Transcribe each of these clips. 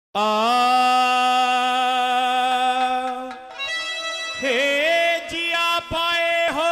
आ हे जिया पाए हो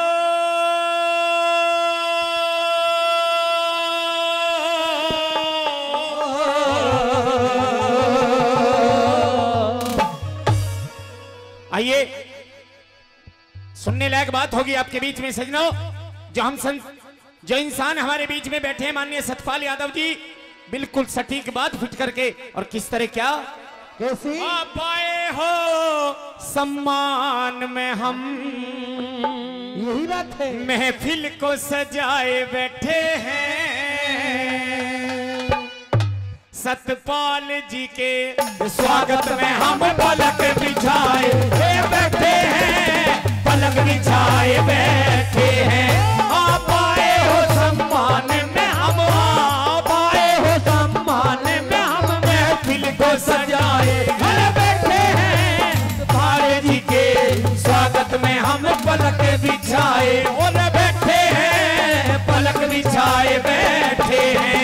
आइए सुनने लायक बात होगी आपके बीच में सजनों। जो इंसान हमारे बीच में बैठे हैं माननीय सतपाल यादव जी, बिल्कुल सटीक बात फिट करके और किस तरह क्या कैसी आप आए हो सम्मान में हम यही बात है। महफिल को सजाए बैठे हैं सतपाल जी के स्वागत में हम पलक बिछाए बैठे हैं, पलक बिछाए बैठे हैं। आप आए हो सम्मान में हम, आप आए हो सम्मान में हम महफिल को सजाए बैठे हैं सतपाल जी के स्वागत में हम पलक बिछाए और बैठे हैं, पलक बिछाए बैठे हैं।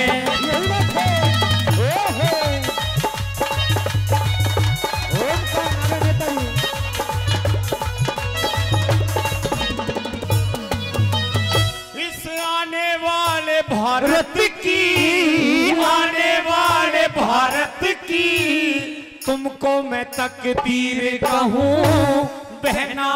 भारत की आने वाले भारत की तुमको मैं तकदीर कहूँ, बहना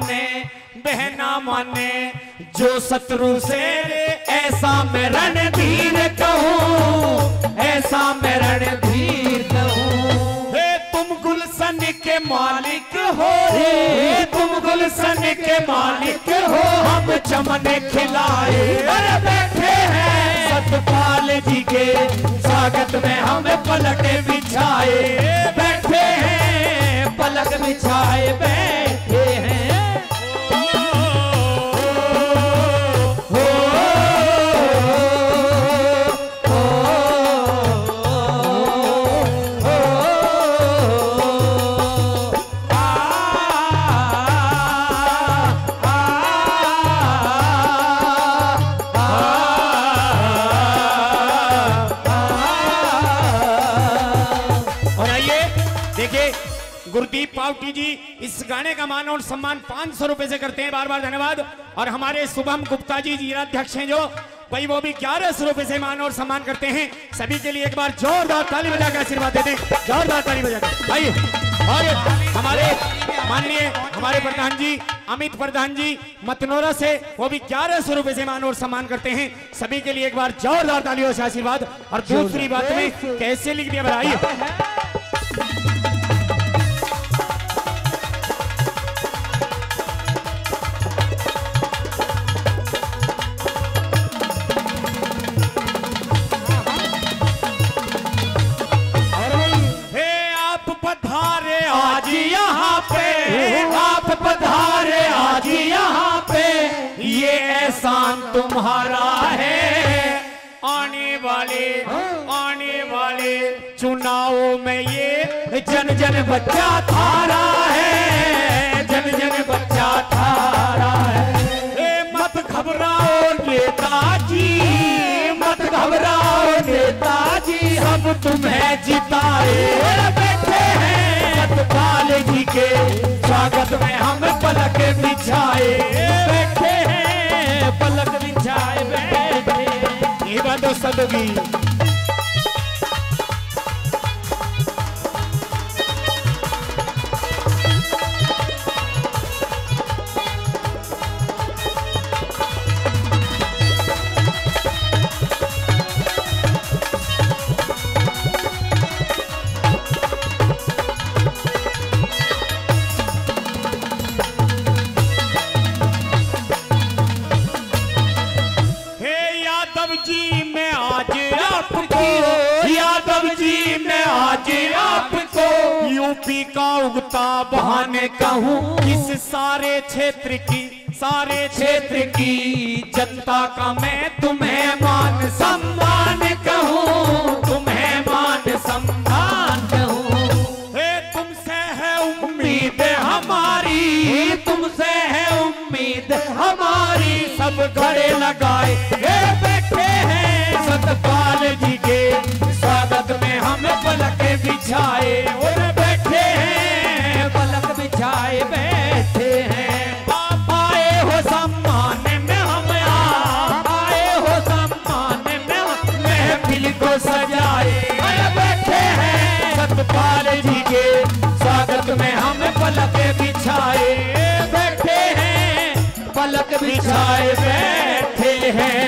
माने जो शत्रु से ऐसा मैं रणधीर कहूँ, ऐसा मैं रणधीर कहूँ। हे तुम गुलशन के मालिक हो, हे तुम गुलशन के मालिक हो, हम चमन खिलाए बैठे हैं सतपाल जी के स्वागत में हम पलक बिछाए बैठे हैं, पलक बिछाए बैठे हैं। गुरदीप पावटी जी इस गाने का मान और सम्मान 500 रुपए से करते हैं, बार बार धन्यवाद। और हमारे शुभम गुप्ता जी जिलाध्यक्ष हैं जो भाई, वो भी 1100 रुपए से मान और सम्मान करते हैं। सभी के लिए एक बार जोरदार ताली बजा के आशीर्वाद देते हैं, जोरदार ताली बजा के भाई। और हमारे माननीय हमारे प्रधान जी अमित प्रधान जी मतनोरा से, वो भी 1100 रुपए से मान और सम्मान करते हैं। सभी के लिए एक बार जोरदार तालियों से आशीर्वाद। और दूसरी बात में कैसे लिख दिया भाई, आप पधारे आज यहाँ पे, ये एहसान तुम्हारा है। आने वाले चुनावों में ये जन जन बच्चा थारा है, जन जन बच्चा थारा है। मत घबराओ नेताजी, मत घबराओ नेताजी, सब तुम्हें जिताए बैठे हैं सतपाल जी के स्वागत में हम पलक बिछाए बैठे हैं, पलक बिछाए बैठे। ये बात दोस्तों की यूपी का उगता बहाने कहूँ, इस सारे क्षेत्र की जनता का मैं तुम्हें मान सम्मान कहूँ, तुम्हें मान सम्मान कहूँ। हे तुमसे है उम्मीद हमारी, तुमसे है उम्मीद हमारी, सब घड़े लगाए बैठे हैं सतपाल जी के स्वागत में हम पलक बिछाए और बैठे हैं पलक बिछाए बैठे हैं। आए हो सम्मान में हम आए हो सम्मान में हम महफिल को सजाए बैठे हैं सतपाल जी के स्वागत में हम पलक बिछाए बैठे हैं पलक बिछाए बैठे हैं।